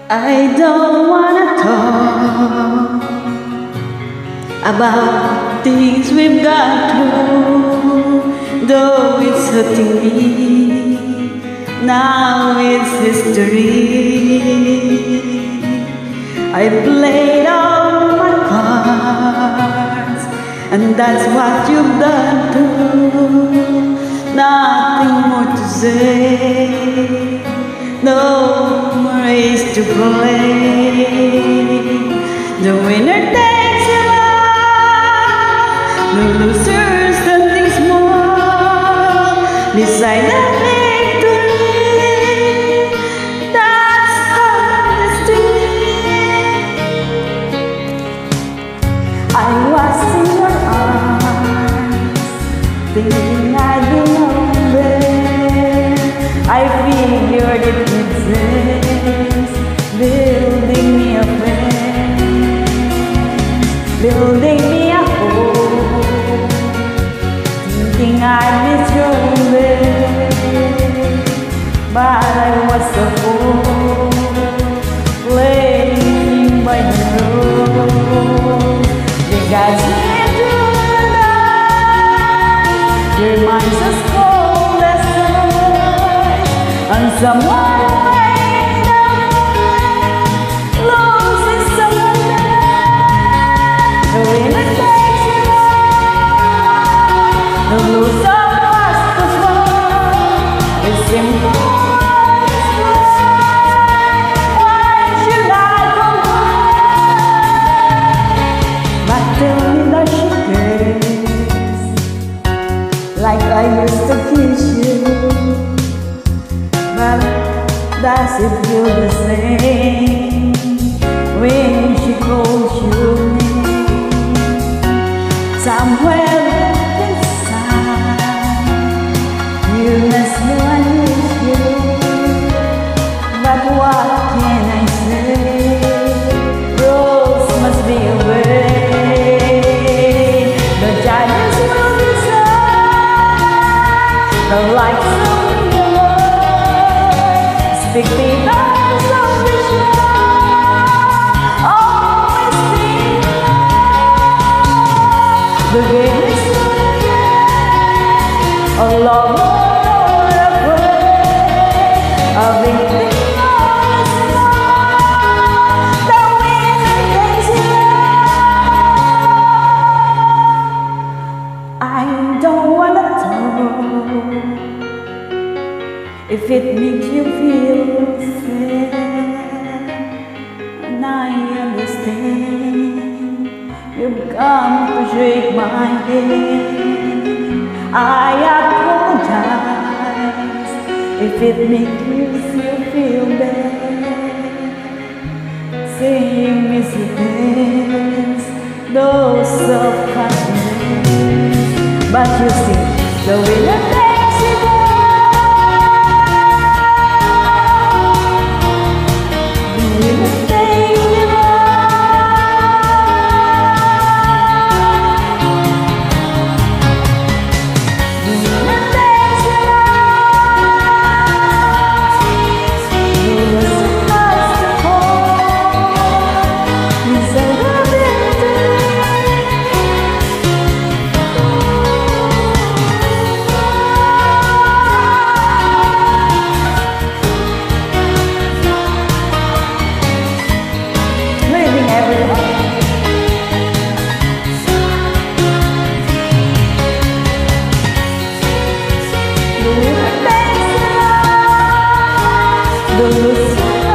I don't wanna talk about things we've gone through, though it's hurting me. Now it's history. I played all my cards, and that's what you've done too. Nothing more to say, no more race to play. The winner takes it all, the loser standing small beside the victory. That's our destiny. I was in your arms, thinking I'd belong there. I figured it made sense, building me a friend, building me a home, thinking I'd miss your embrace. But I was a fool, playing by the rules. You guys need to learn, your mind's as cold as ice, and someone made up, loses someone else. The winner takes it all, the loser must as well. It's simple. Like I used to kiss you, but does it feel the same when she calls your name? Somewhere inside you miss me when I miss you, but what can I say? Rules must be obeyed. The judges will the lights of the world speak because of vision. Always think the game is a love or a prayer, a victory or a song. The winner takes it all. I don't wanna talk if it makes you feel sad, and I understand you've come to shake my hand. I apologize if it makes you feel bad, saying miss you dance, those self-confidence. But you see, the winner takes it all. The